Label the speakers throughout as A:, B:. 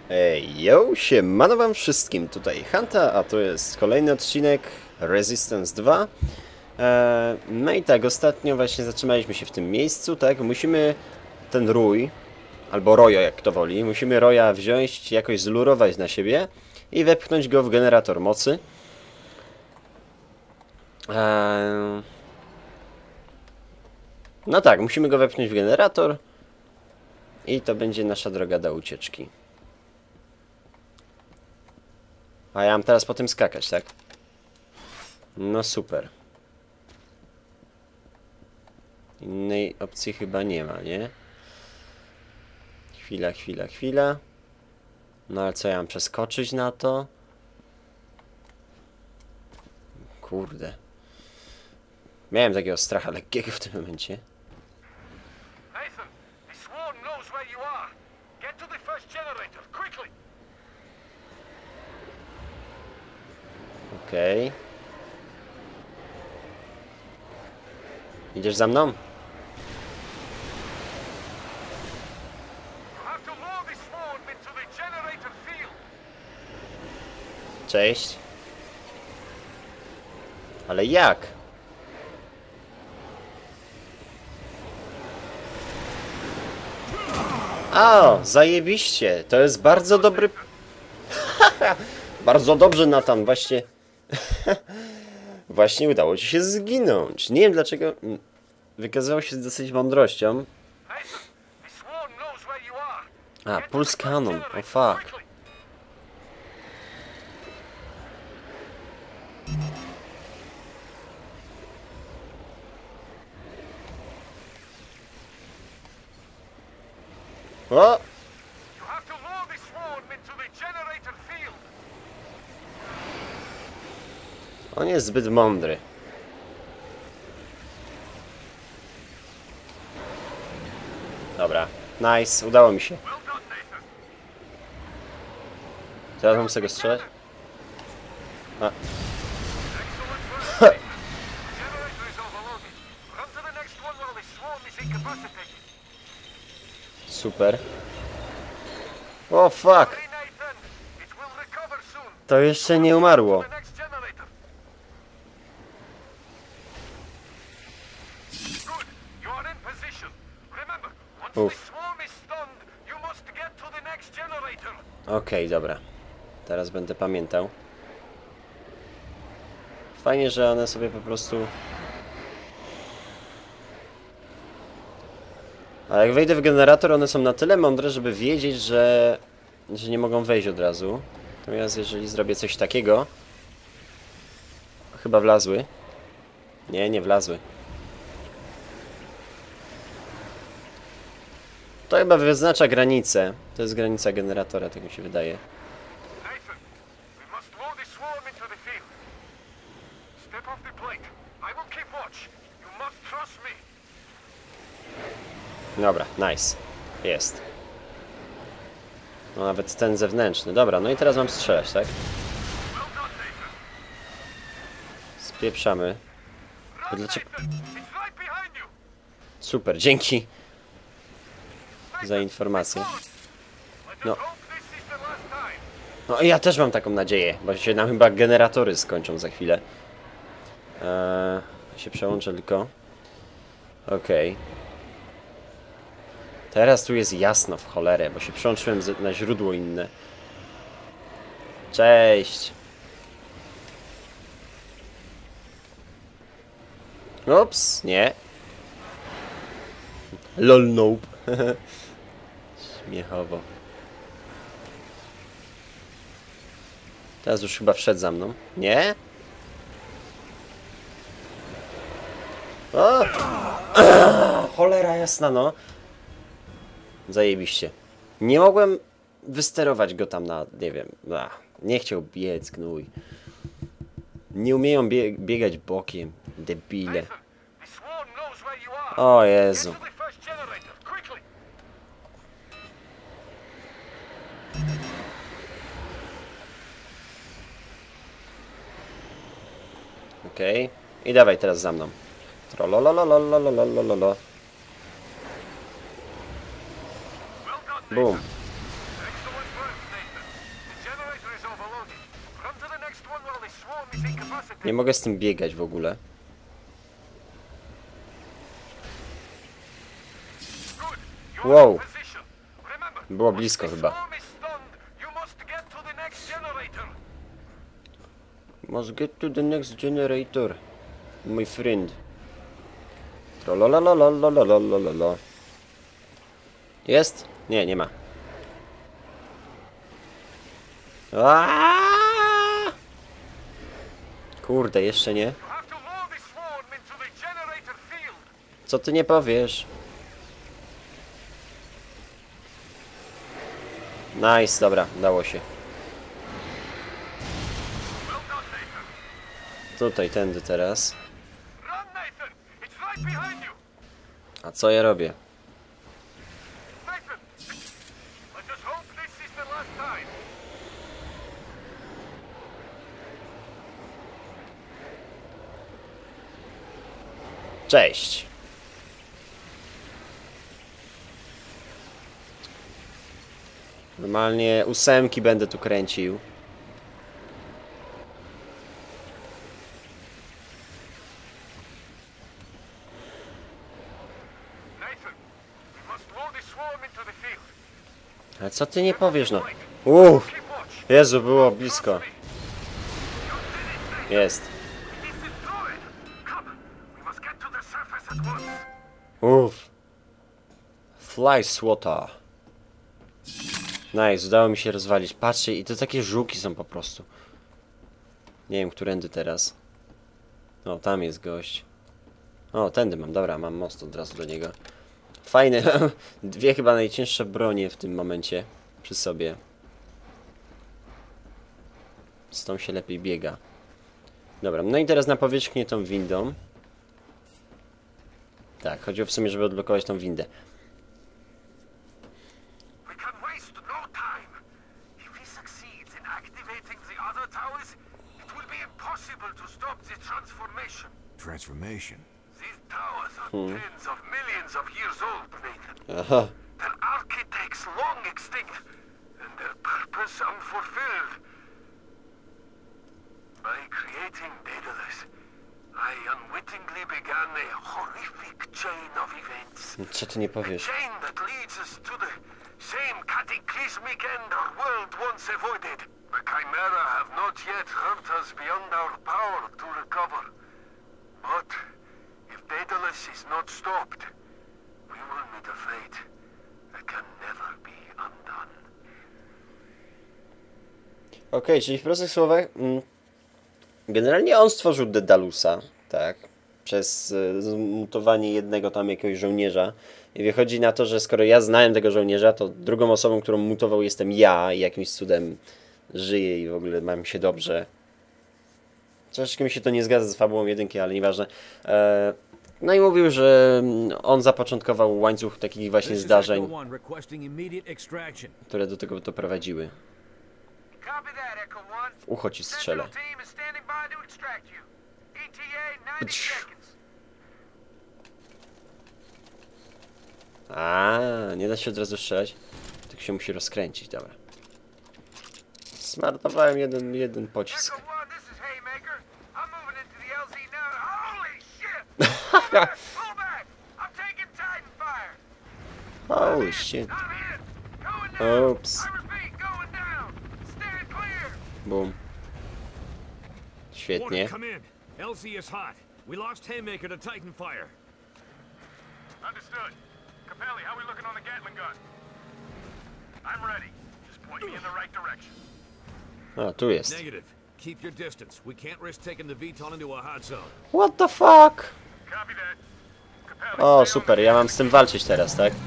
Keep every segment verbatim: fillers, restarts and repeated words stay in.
A: Ej, yo, siemano wam wszystkim, tutaj Hanta, a to jest kolejny odcinek Resistance dwa. Eee, no i tak, ostatnio właśnie zatrzymaliśmy się w tym miejscu, tak? Musimy ten rój, albo rojo jak kto woli, musimy roja wziąć, jakoś zlurować na siebie i wepchnąć go w generator mocy. Eee, no tak, musimy go wepchnąć w generator i to będzie nasza droga do ucieczki. A ja mam teraz po tym skakać, tak? No super. Innej opcji chyba nie ma, nie? Chwila, chwila, chwila. No ale co, ja mam przeskoczyć na to? Kurde. Miałem takiego stracha lekkiego w tym momencie.
B: Nathan, the swarm knows where you are. Get to the first generator, quickly.
A: Okej. Okay. Idziesz za mną?
B: You have to lure the swarm into the generator field.
A: Cześć. Ale jak? O, zajebiście. To jest bardzo dobry... Bardzo dobrze, Nathan. Właśnie... Właśnie udało ci się zginąć. Nie wiem dlaczego... Wykazywał się z dosyć mądrością.
B: Nathan, the swarm knows where you are.
A: A, puls kanon. O fuck. O!
B: You have to lure the swarm into the generator field.
A: On jest zbyt mądry. Dobra. Nice. Udało mi się.
B: Well done, Nathan.
A: Teraz mam z tego strzelać? A.
B: Excellent work, Nathan. The generator is overloaded. Run to the next one while the swarm is incapacitated.
A: Super. O fuck!
B: Hurry, Nathan. It will recover soon.
A: To jeszcze nie umarło.
B: The next generator. Good. You are in position. Remember, once
A: Oof.
B: the swarm is stunned, you must get to the next generator.
A: Okej, okay, dobra. Teraz będę pamiętał. Fajnie, że one sobie po prostu... A jak wejdę w generator, one są na tyle mądre, żeby wiedzieć, że... że nie mogą wejść od razu. Natomiast jeżeli zrobię coś takiego... Chyba wlazły. Nie, nie wlazły. To chyba wyznacza granicę. To jest granica generatora, tak mi się wydaje.
B: Nathan, we must lure the swarm into the field. Step off the plate. I will keep watch. You must trust me.
A: Dobra, nice. Jest. No nawet ten zewnętrzny. Dobra, no i teraz mam strzelać, tak?
B: Well done, Nathan.
A: Spieprzamy.
B: Run,
A: Dlaczego...
B: Nathan. It's right behind you.
A: Super, dzięki
B: Nathan,
A: za informację.
B: good. Let
A: No.
B: us hope this is the last time.
A: No ja też mam taką nadzieję, bo się nam chyba generatory skończą za chwilę. Eee, się przełączę tylko. Okej. Okay. Teraz tu jest jasno w cholerę, bo się przełączyłem na źródło inne. Cześć. Ups, nie. Lol nope. Śmiechowo. Teraz już chyba wszedł za mną. Nie? O! Cholera jasna, no. Zajebiście. Nie mogłem wysterować go tam na, nie wiem, ach, nie chciał biec, gnój. Nie umieją bie biegać bokiem, debile.
B: Nathan, the swarm knows where you are.
A: O
B: Get
A: Jezu.
B: to the first generator, quickly.
A: Okej. Okay. I dawaj teraz za mną. Trolololololololololo. Boom.
B: Excellent work, Nathan.
A: Nie mogę z tym biegać w ogóle. Wow. Było blisko chyba. Must get to the next generator, my friend. Trololololololololololo. Jest? Nie, nie ma. Aaaa! Kurde, jeszcze nie. Co ty nie powiesz? Nice, dobra, dało się. Tutaj, tędy teraz. A co ja robię? Cześć. Normalnie ósemki będę tu kręcił. Ale co ty nie powiesz, no? Uff! Jezu, było blisko. Jest. Uff. Fly swatter. Nice, udało mi się rozwalić. Patrzcie, i to takie żółki są po prostu. Nie wiem, którędy teraz. O, tam jest gość. O, tędy mam, dobra, mam most od razu do niego. Fajne, dwie chyba najcięższe bronie w tym momencie przy sobie. Z tą się lepiej biega. Dobra, no i teraz na powierzchnię tą windą. Tak, chodziło w sumie, żeby odblokować tą windę.
B: Transformation. These towers are hmm. tens of millions of years old, Nathan.
A: Aha.
B: Their architects long extinct, and their purpose unfulfilled. By creating Daedalus, I unwittingly began a horrific chain of events.
A: Co ty nie powiesz?
B: A chain that leads us to the same cataclysmic end our world once avoided. The Chimera have not yet hurt us beyond our power to recover. But if Daedalus is not stopped, we will meet a fate that can never be undone.
A: Okej, okay, czyli w prostych słowach, mm, generalnie on stworzył Daedalusa, tak, przez y, zmutowanie jednego tam jakiegoś żołnierza. I wychodzi na to, że skoro ja znałem tego żołnierza, to drugą osobą, którą mutował, jestem ja i jakimś cudem żyję i w ogóle mam się dobrze. Troszeczkę mi się to nie zgadza z fabułą jedynki, ale nieważne. E, no i mówił, że on zapoczątkował łańcuch takich właśnie zdarzeń, które do tego doprowadziły. W ucho ci strzelę. A, nie da się od razu strzelać. Tak się musi rozkręcić, dobra. Zmarnowałem jeden, jeden pocisk. Holy shit. Oops. Boom. Świetnie.
C: L Z is hot. We lost Haymaker to Titan fire.
B: Understood. Capelli, how we looking on the Gatling gun? I'm ready. Just point me in the right direction.
A: A, tu jest.
C: Negative. Keep your distance. We can't risk taking the Vton into a hot zone.
A: What the fuck?
B: Copy that. Capelli,
A: O, super, ja mam z tym walczyć teraz, tak?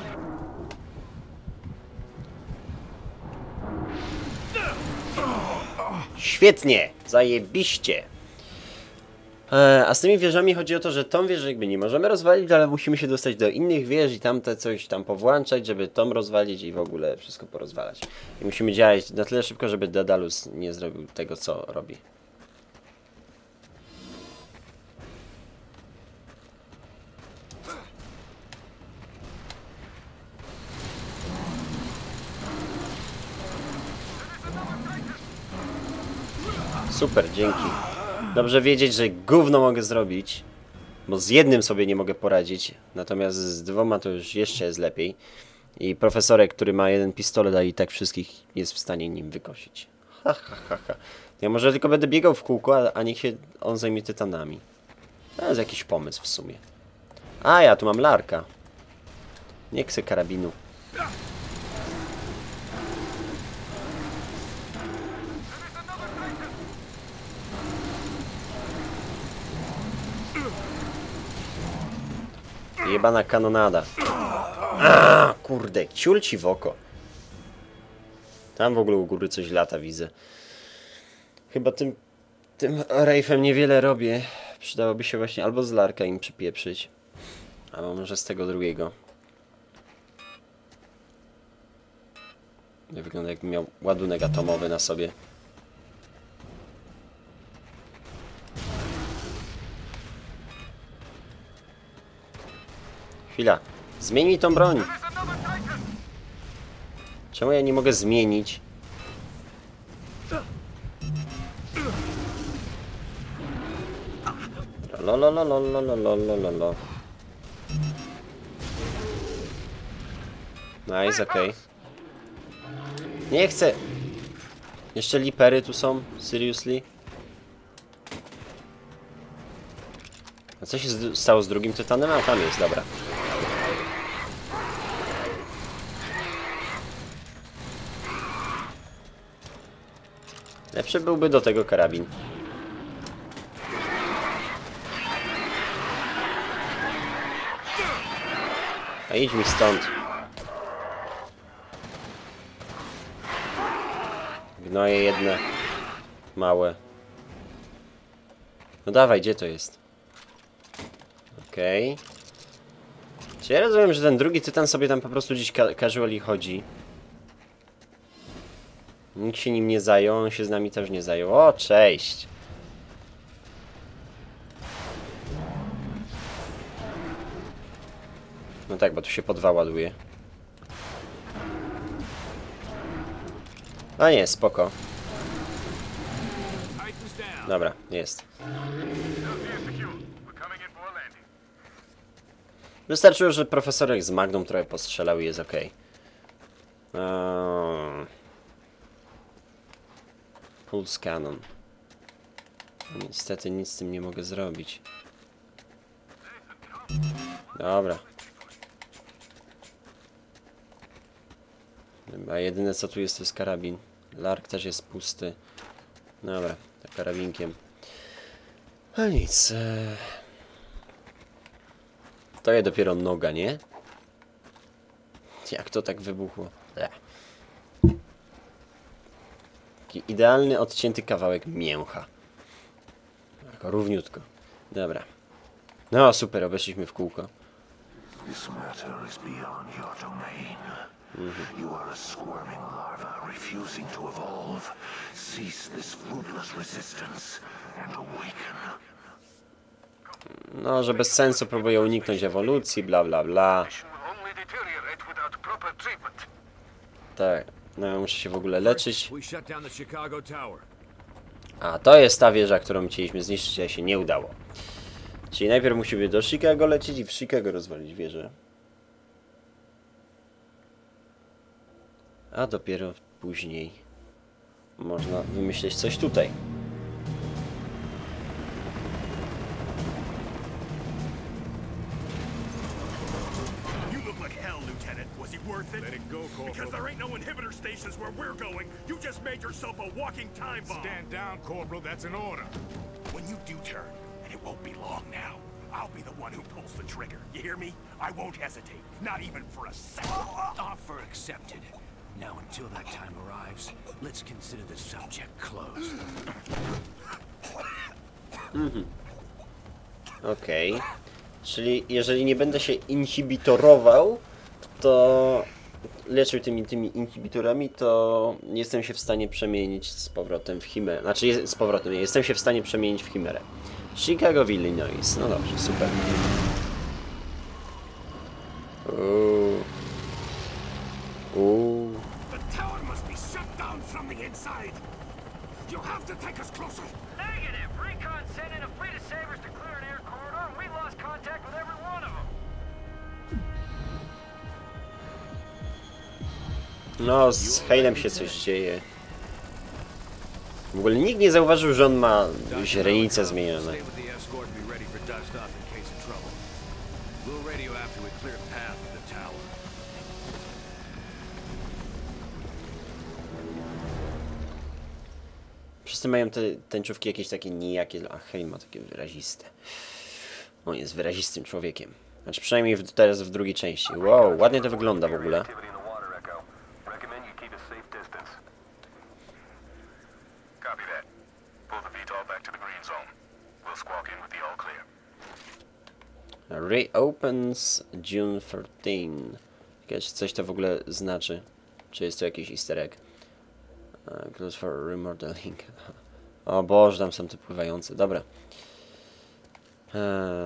A: Świetnie! Zajebiście! E, a z tymi wieżami chodzi o to, że tą wieżę jakby nie możemy rozwalić, ale musimy się dostać do innych wież i tamte coś tam powłączać, żeby tą rozwalić i w ogóle wszystko porozwalać. I musimy działać na tyle szybko, żeby Daedalus nie zrobił tego, co robi. Super, dzięki. Dobrze wiedzieć, że gówno mogę zrobić, bo z jednym sobie nie mogę poradzić, natomiast z dwoma to już jeszcze jest lepiej. I profesorek, który ma jeden pistolet, a i tak wszystkich jest w stanie nim wykosić. Ha, ha, ha, ha. Ja może tylko będę biegał w kółko, a, a niech się on zajmie tytanami. To jest jakiś pomysł w sumie. A, ja tu mam larka. Nie chcę karabinu. Jebana kanonada. A, kurde, ciul ci w oko. Tam w ogóle u góry coś lata, widzę. Chyba tym, tym rejfem niewiele robię. Przydałoby się właśnie albo z larka im przypieprzyć, albo może z tego drugiego. Nie wygląda, jakby miał ładunek atomowy na sobie. Chwila. Zmienij tą broń. Czemu ja nie mogę zmienić? Lolololololololololo. Nice, okej. Okay. Nie chcę. Jeszcze lipery tu są? Seriously? A co się stało z drugim tytanem? A tam jest, dobra. Lepszy byłby do tego karabin. A idź mi stąd. Gnoje jedne. Małe. No dawaj, gdzie to jest? Okej. Okay. Czy ja rozumiem, że ten drugi tytan sobie tam po prostu gdzieś ka casually chodzi? Nikt się nim nie zajął, on się z nami też nie zajął. O, cześć! No tak, bo tu się po dwa ładuje. A nie, spoko. Dobra, jest. Wystarczyło, że profesorek z Magną trochę postrzelał i jest ok. Um, Pulse Cannon. Niestety nic z tym nie mogę zrobić. Dobra. A jedyne co tu jest, to jest karabin. Lark też jest pusty. Dobra, tak karabinkiem. A nic. To jest dopiero noga, nie? Jak to tak wybuchło? Ech. Taki idealny, odcięty kawałek mięcha. Tak, równiutko. Dobra. No super, obeszliśmy w kółko. Mm-hmm. You are a squirming larva refusing to evolve. Cease this fruitless resistance and awaken. No, że bez sensu próbuje uniknąć ewolucji, bla bla bla. Tak, no muszę się w ogóle leczyć. A to jest ta wieża, którą chcieliśmy zniszczyć, ale się nie udało. Czyli najpierw musimy do Chicago lecieć i w Chicago rozwalić wieżę. A dopiero później można wymyśleć coś tutaj.
D: Let it go, Corporal. Because there ain't no inhibitor stations where we're going. You just made yourself a walking time bomb. Stand down, Corporal. That's an order. When you do turn, and it won't be long now, I'll be the one who pulls the trigger. You hear me? I won't hesitate. Not even for a second.
E: Offer accepted. Now, until that time arrives, let's consider the subject closed.
A: Mhm. Okej. Okay. Czyli jeżeli nie będę się inhibitorował, to leczył tymi, tymi inhibitorami, to jestem się w stanie przemienić z powrotem w chimerę. Znaczy, jest, z powrotem, nie, jestem się w stanie przemienić w chimerę. Chicago w Illinois. No dobrze, super. Uuu. Uuu.
D: The tower must be shut down from the inside. You'll have to take us closer.
A: No, z Halem się coś dzieje. W ogóle nikt nie zauważył, że on ma źrenice zmienione. Wszyscy mają te tęczówki jakieś takie nijakie, a Hale ma takie wyraziste. On jest wyrazistym człowiekiem. Znaczy przynajmniej w, teraz w drugiej części. Wow, ładnie to wygląda w ogóle. Reopens June thirteenth. Ciekawe, czy coś to w ogóle znaczy. Czy jest to jakiś easter egg? Uh, close for remodeling. O Boże, tam są te pływające. Dobra. Eee...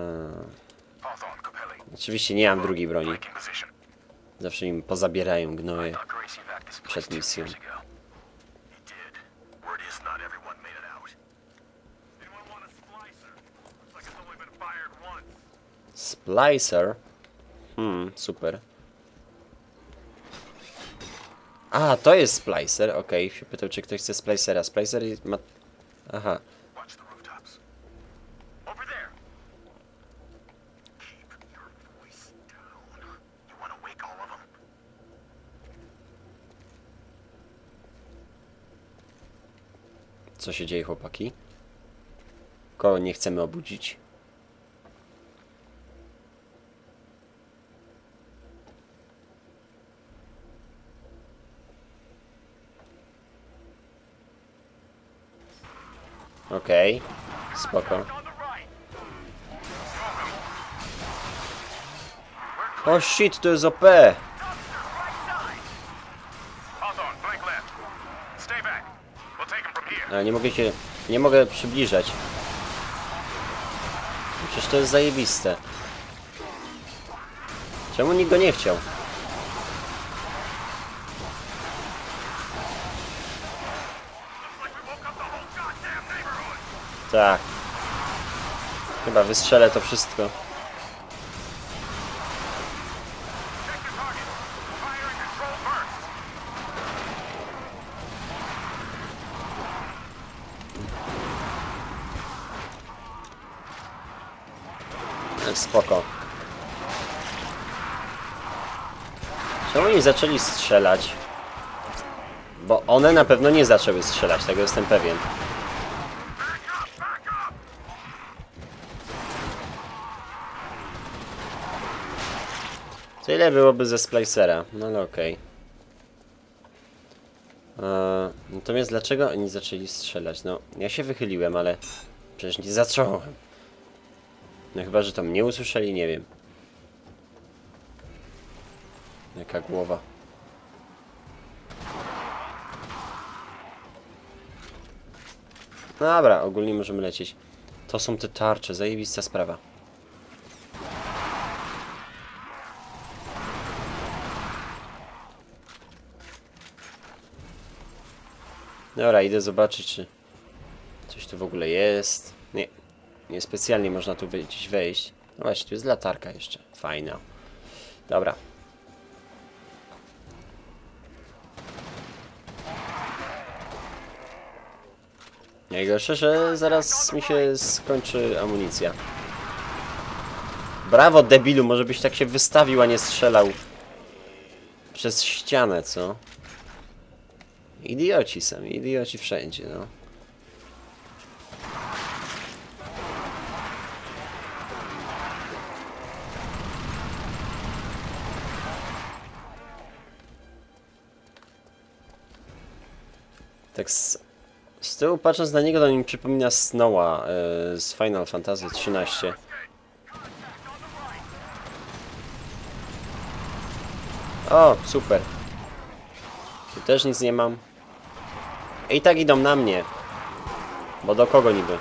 A: Oczywiście nie mam drugiej broni. Zawsze im pozabierają gnoje przed misją. Splicer? Hmm, super. A, to jest Splicer, okej. Okay. Się pytał, czy ktoś chce Splicera. Splicer ma... Aha. Co się dzieje, chłopaki? Kogo nie chcemy obudzić? Okej, okay. Spoko. O shit, to jest O P! Ale nie mogę się... nie mogę przybliżać. Przecież to jest zajebiste. Czemu nikt go nie chciał? Tak. Chyba wystrzelę to wszystko. Spoko. Czemu oni zaczęli strzelać? Bo one na pewno nie zaczęły strzelać, tego jestem pewien. Tyle byłoby ze Splicera, no ale okej. Okay. Natomiast dlaczego oni zaczęli strzelać? No, ja się wychyliłem, ale przecież nie zacząłem. No chyba, że tam nie usłyszeli, nie wiem. Jaka głowa. Dobra, ogólnie możemy lecieć. To są te tarcze, zajebista sprawa. Dobra, idę zobaczyć, czy coś tu w ogóle jest. Nie, nie specjalnie można tu gdzieś wejść. No właśnie, tu jest latarka jeszcze. Fajna. Dobra. Najgorsze, że zaraz mi się skończy amunicja. Brawo, debilu, może byś tak się wystawił, a nie strzelał przez ścianę, co? Idioci są, idioci wszędzie, no. Tak z, z tyłu patrząc na niego, to mi przypomina Snowa yy, z Final Fantasy trzynaście. O, super. Tu też nic nie mam. I tak idą na mnie. Bo do kogo niby?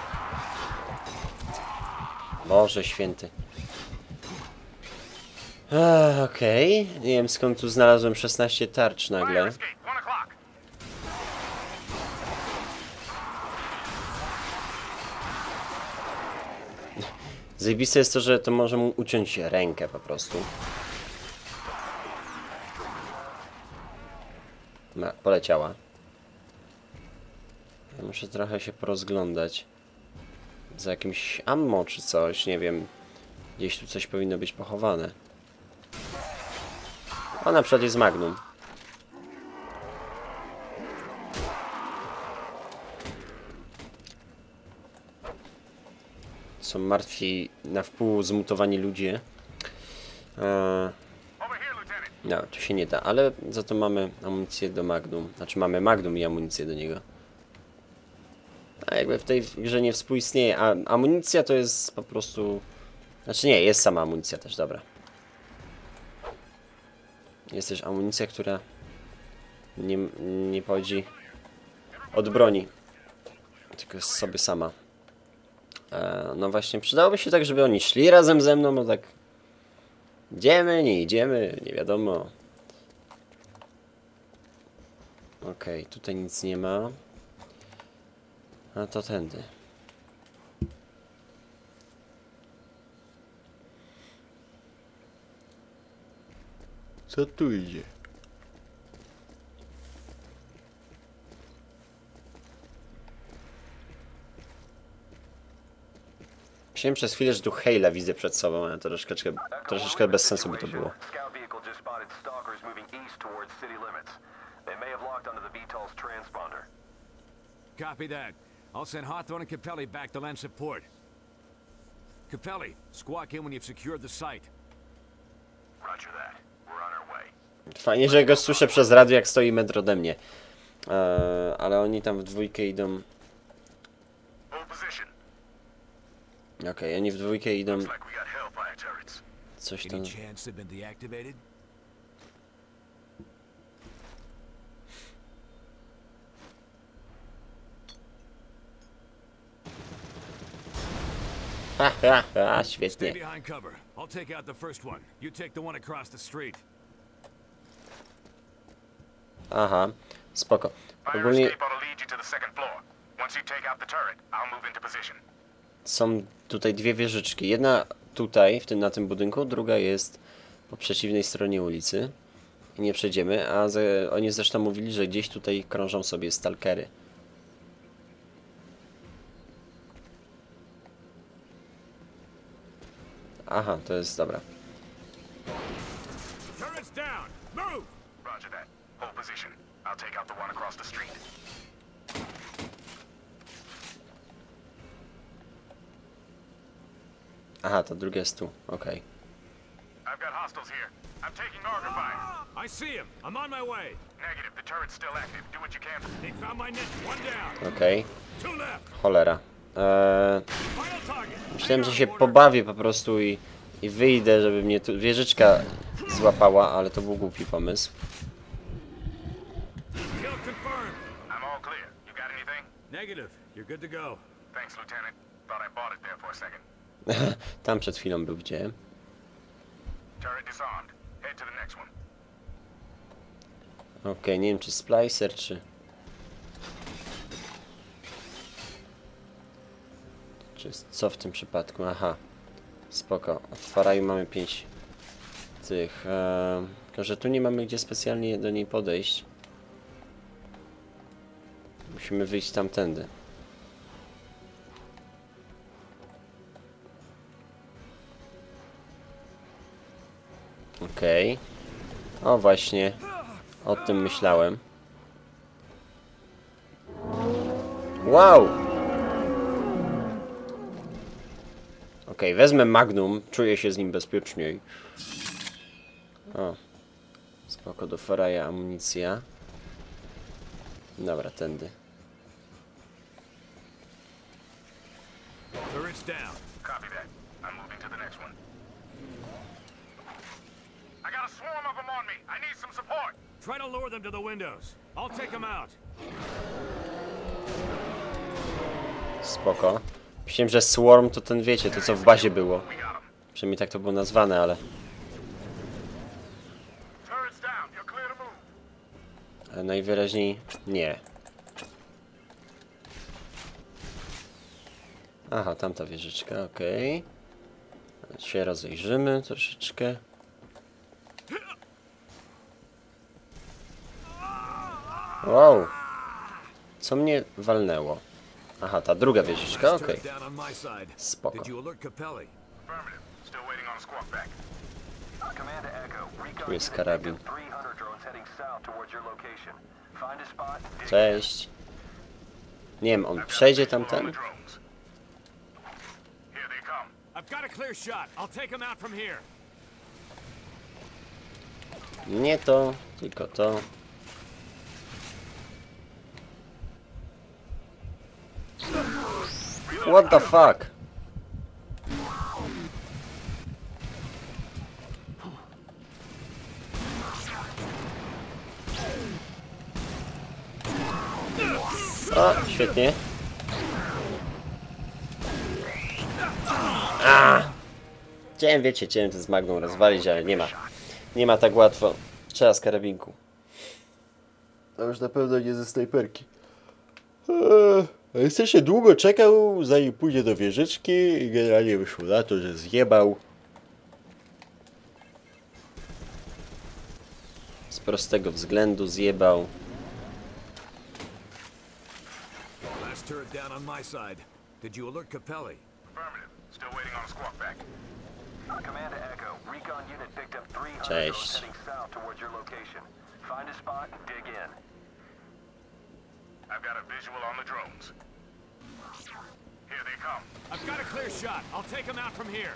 A: Boże święty. Okej, okay. Nie wiem skąd tu znalazłem szesnaście tarcz nagle. Zajebiste jest to, że to może mu uciąć rękę po prostu. Ma, poleciała. Ja muszę trochę się porozglądać. Za jakimś ammo czy coś, nie wiem. Gdzieś tu coś powinno być pochowane. A na przykład jest Magnum. Są martwi, na wpół zmutowani ludzie. Eee, no, tu się nie da, ale za to mamy amunicję do Magnum. Znaczy mamy Magnum i amunicję do niego. A jakby w tej grze nie współistnieje. A amunicja to jest po prostu... Znaczy nie, jest sama amunicja też, dobra. Jest też amunicja, która nie, nie pochodzi od broni. Tylko jest sobie sama. E, no właśnie, przydałoby się tak, żeby oni szli razem ze mną, bo tak... Idziemy, nie idziemy, nie wiadomo. Okej, okay, tutaj nic nie ma. A to tędy. Co tu idzie? Myślałem przez chwilę, że tu Hale'a widzę przed sobą, ale to troszeczkę, troszeczkę bez sensu by to było.
C: Copy that. I'll send Hawthorne and Capelli back to lend support. Capelli, squawk in when you've secured the site.
B: Roger that. We're on our way.
A: Fajnie, że go słyszę przez radio, jak stoi metr ode mnie. Eee, ale oni tam w dwójkę idą. Okej, okay, oni w dwójkę idą. Coś tam. Ha, ha, ha, świetnie. Aha, spoko. Ogólnie są tutaj dwie wieżyczki. Jedna tutaj, w tym, na tym budynku, druga jest po przeciwnej stronie ulicy. I nie przejdziemy, a ze, oni zresztą mówili, że gdzieś tutaj krążą sobie stalkery. Aha, to jest dobra. Aha, to drugie jest tu, okej. Okej. Cholera. Eee, myślałem, że się pobawię po prostu i, i wyjdę, żeby mnie tu wieżyczka złapała, ale to był głupi pomysł. Tam przed chwilą był gdzie? Okej, okay, nie wiem czy splicer, czy... Czy co w tym przypadku? Aha. Spoko. W Faraju mamy pięć tych. Eee, tylko, że tu nie mamy gdzie specjalnie do niej podejść. Musimy wyjść tamtędy. Okej. Okay. O właśnie. O tym myślałem. Wow! Okej, okay, wezmę Magnum. Czuję się z nim bezpieczniej. O. Spoko, do Faraja amunicja. Dobra, tędy.
C: Try to lure them to the windows. I'll take them out.
A: Spoko. Myślałem, że Swarm to ten, wiecie, to co w bazie było. Przynajmniej tak to było nazwane, ale... A najwyraźniej nie. Aha, tamta wieżyczka, okej. Okay. Się rozejrzymy troszeczkę. Wow. Co mnie walnęło? Aha, ta druga wieżyczka, okej. Okay. Spoko. Tu jest karabin. Cześć. Nie wiem, on przejdzie tamten? Nie to, tylko to. What the fuck? O, świetnie. A! Chciałem, wiecie, chciałem to z Magną rozwalić, ale nie ma. Nie ma tak łatwo. Trzeba z karabinku. To już na pewno nie ze snajperki. Eee, strasznie długo czekał, zanim pójdzie do wieżyczki i generalnie wyszło na to, że zjebał. Z prostego względu zjebał.
C: Turret down on my side. Did you alert Capelli?
B: Affirmative. Still waiting on a squawk back. Command to Echo. Recon unit picked up three hundred
A: Cześć.
B: heading south towards your location. Find a spot and dig in. I've got a visual on the drones. Here they come.
C: I've got a clear shot. I'll take them out from here.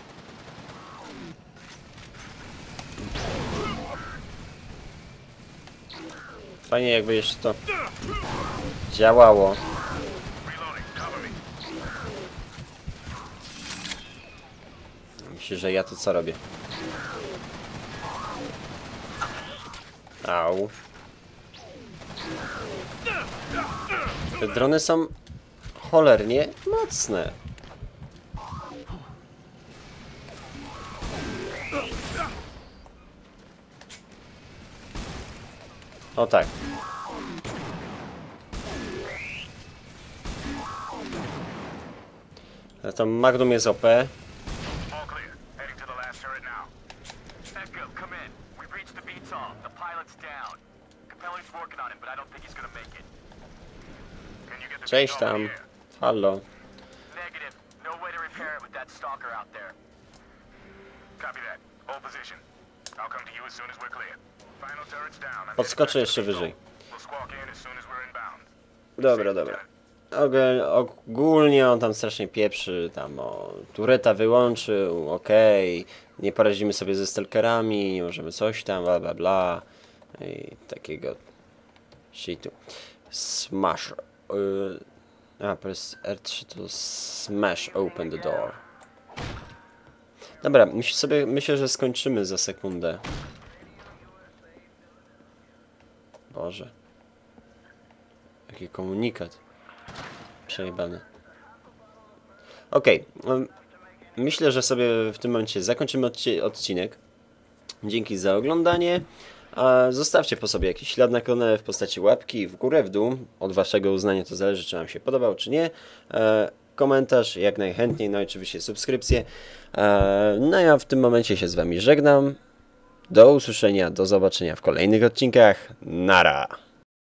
A: Fajnie, jakby jeszcze to działało. Myślę, że ja to co robię? Au. Te drony są cholernie mocne. O tak. Ale to Magnum jest O P. Cześć tam. Halo. Podskoczę jeszcze wyżej. Dobra, dobra. Ogólnie on tam strasznie pieprzy, tam o tureta wyłączył, okej, okay. Nie poradzimy sobie ze stalkerami, nie możemy coś tam, bla bla bla. I takiego shitu. Smash. Yy, a, press R trzy to smash open the door. Dobra, myśl sobie, myślę, że skończymy za sekundę. Boże. Jaki komunikat. Przejebany. Okej. Okay. Myślę, że sobie w tym momencie zakończymy odci odcinek. Dzięki za oglądanie. A zostawcie po sobie jakiś ślad na kanale w postaci łapki w górę, w dół. Od waszego uznania to zależy, czy wam się podobał, czy nie. E, komentarz jak najchętniej, no i oczywiście subskrypcję. E, no ja w tym momencie się z wami żegnam. Do usłyszenia, do zobaczenia w kolejnych odcinkach. Nara!